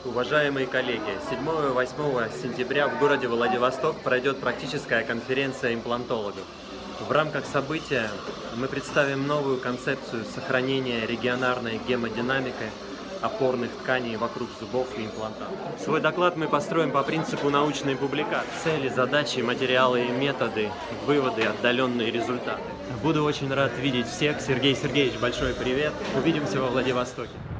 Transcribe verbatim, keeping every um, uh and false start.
Уважаемые коллеги, седьмого-восьмого сентября в городе Владивосток пройдет практическая конференция имплантологов. В рамках события мы представим новую концепцию сохранения регионарной гемодинамики опорных тканей вокруг зубов и имплантатов. Свой доклад мы построим по принципу научной публикации. Цели, задачи, материалы и методы, выводы, отдаленные результаты. Буду очень рад видеть всех. Сергей Сергеевич, большой привет. Увидимся во Владивостоке.